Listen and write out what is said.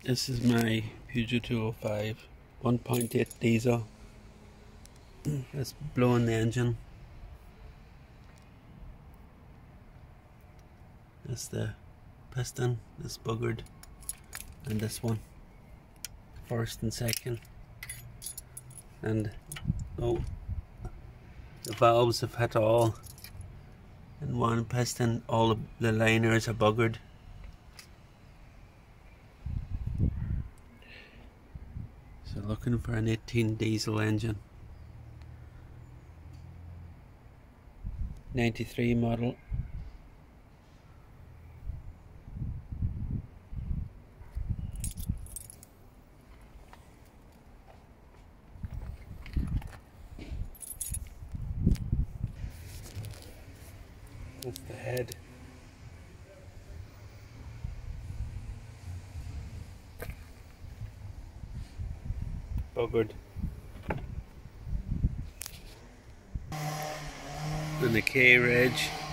This is my Peugeot 205 1.8 diesel. It's blowing the engine. That's the piston, this buggered, and this one, first and second. And oh, the valves have hit all in one piston, all the liners are buggered. So looking for an 18 diesel engine, 93 model. That's the head. Buggered. And the K-Reg.